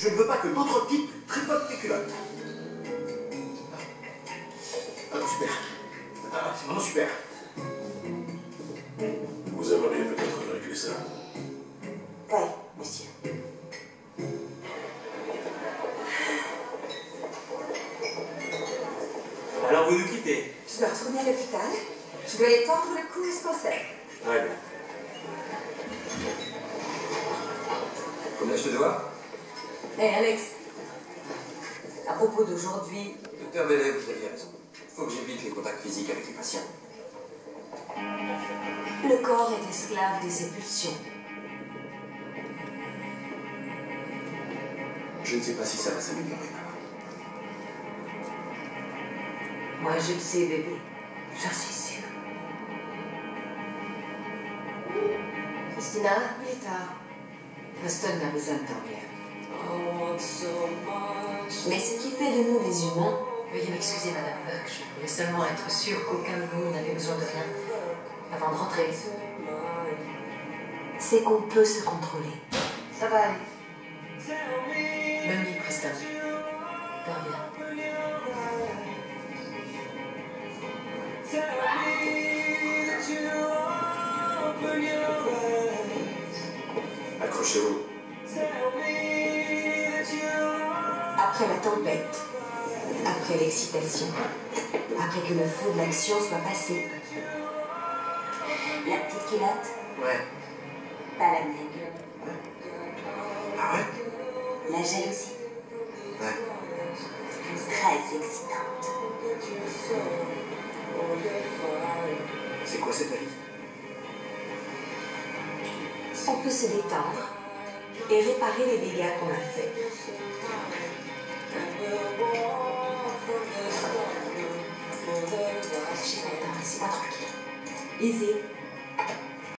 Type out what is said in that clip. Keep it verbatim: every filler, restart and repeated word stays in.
Je ne veux pas que d'autres types tripotent tes culottes. Ah, super. Ah, c'est vraiment super. Vous aimeriez peut-être régler ça? Oui, monsieur. Alors vous nous quittez? Je dois retourner à l'hôpital. Je dois aller tendre le cou jusqu'au cerf. Très bien. Combien je te dois? Hé, Alex. À propos d'aujourd'hui... Docteur Bellet, vous aviez raison. Faut que j'évite les contacts physiques avec les patients. Le corps est esclave de ses pulsions. Je ne sais pas si ça va s'améliorer, maman. Moi, je le sais, bébé. J'en suis sûre. Christina, il est tard. Boston a besoin de dormir. Mais ce qui fait de nous les humains... Veuillez m'excuser, Madame Burke. Je voulais seulement être sûre qu'aucun de nous n'avait besoin de rien avant de rentrer. c'est qu'on peut se contrôler. Ça va aller. Bonne nuit, Preston. Dors bien. Accrochez-vous. Après la tempête, après l'excitation, après que le feu de l'action soit passé. La petite culotte, Ouais. pas la mienne. Ah ouais? La jalousie, Ouais. très excitante. C'est quoi cette avis? On peut se détendre et réparer les dégâts qu'on a faits. J'ai pas le temps, laissez-moi tranquille. Easy.